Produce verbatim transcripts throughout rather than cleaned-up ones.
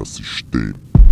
das System.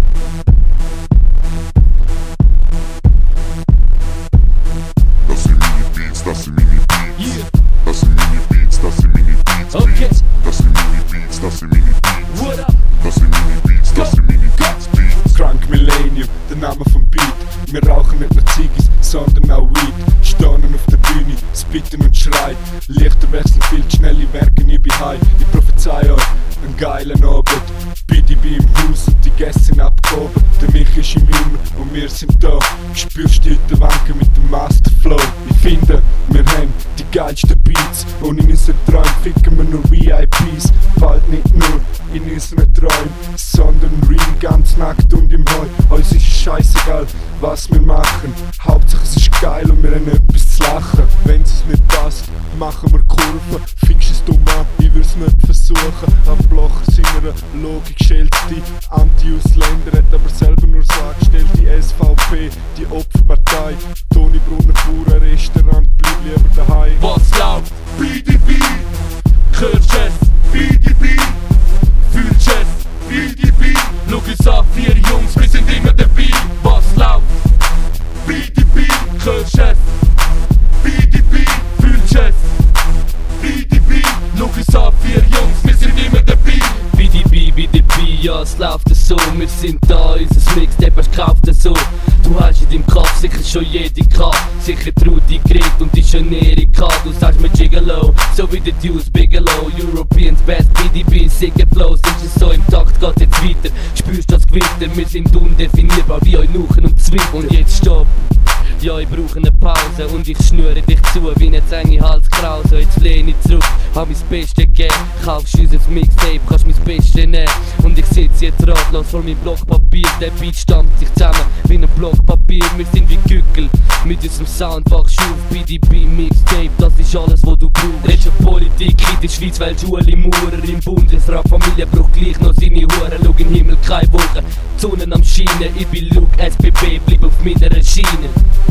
Das sind meine Beats, das sind meine Beats. Das sind meine Beats, das sind meine Beats. Okay. Das sind meine Beats, das sind meine Beats. What up? Das sind meine Beats, das sind meine Beats. Beats. Crunk Millenium, der Name vom Beat. Wir rauchen nicht nur Ziggis, sondern auch Weed. Stehen auf der Bühne, spitten und schreien. Lichter wechseln viel zu schnell, ich merke, ich bin high. Ich prophezei euch einen geilen Abend. B D B im Haus und die Gäste sind abgehoben. Der Mich ist im Himmel und wir sind da. Spürst die heute wanken mit dem Masterflow. Ich finde, wir haben die geilsten Beats. Und in unseren Träumen ficken wir nur V I Ps. Bald nicht nur in unseren Träumen, sondern real, ganz nackt und im Heu. Uns ist scheißegal, was wir machen. Hauptsache es ist geil und wir haben etwas zu lachen. Wenn es nicht passt, machen wir Kurven. Fix es dumm an, ich würd's nicht versuchen. Am Bloch sind wir eine Logik schelte Anti-Ausländer, hat aber selber nur so angestellt. Die S V P, die Opferpartei. Toni Brunner, Bauer, Restaurant, bleib lieber daheim. Was läuft? B D B, hörst es? B D B, fühlst es? B D B, schau uns an, vier Jungs, wir sind immer dabei. Was läuft? B D B, hörst es? B D B, fühlst es? B D B, schau uns an, vier Jungs, wir sind immer dabei. B D B, B D B, ja es läuft so, wir sind da, unser Mixtape hast gekauft so. Du hast in deinem Kopf sicher schon jede gehabt, sicher Trudi gekriegt und die schon Erika. Du sagst mir Gigolo, so wie der Deuce Bigelow. Europeans best, B D B, sicker Flows, ist es so im Takt, geht jetzt weiter. Spürst das Gewitter, wir sind undefinierbar wie euch Nuchen und Zwitter. Und jetzt stopp, ja ich brauche eine Pause und ich schnüre dich zu wie eine enge Halskrause. Jetzt lehne ich zurück, hab mein Bestes gegeben. Kaufst unser Mixtape, kannst mein Bestes nehmen. Und ich sitze jetzt ratlos vor meinem Block Papier. Der Beat stammt sich zusammen wie ein Block Papier. Wir sind wie Gückel mit unserem Sound wachst auf. B D B Mixtape, das ist alles was du brauchst. Redest du Politik in der Schweiz, weil Schule Maurer im Bundesrat. Familie braucht gleich noch seine Huren. Schau in den Himmel, keine Wolken, die Sonne am Scheinen. Ich bin Luke, S B B, bleib auf meiner Schiene.